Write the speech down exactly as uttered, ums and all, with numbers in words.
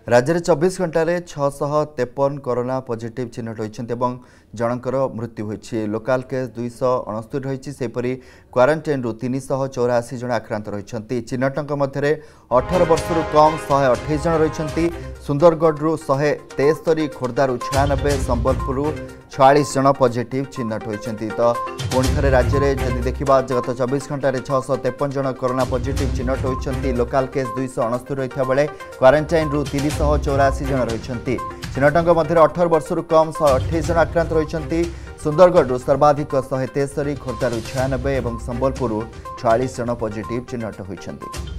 राज्य में चौबीस घंटे छह तेपन कोरोना पॉजिटिव चिन्हट होती जनकर मृत्यु होती लोकाल केस दुईश अणस्तरी रही सेपरी क्वारंटाइन रु तीन शह चौराशी जन आक्रांत रही चिन्हटों मध्य अठारह वर्ष कम शहे अठाईस जन रही सुंदरगढ़ शहे तेस्तरी खोर्धारू छयानबे संबलपुर छयालीस जन पॉजिटिव चिन्हट होती तो पुणी थे राज्य में जदि देखा गत चौबीस घंटे छह तेपन जन कोरोना पॉजिटिव चिन्हट होती लोकाल केस दुईश अणस्तरी रही बेले क्वारंटाइन रु तीन शह चौराशी जन रही चिन्हटों मध्य अठारह वर्ष कम शहे अठाईस जन आक्रांत रही सुंदरगढ़ सर्वाधिक शहे तेस्तरी खोर्धारू छयानबे और संबलपुर छयालीस जन पॉजिटिव चिन्हट होती।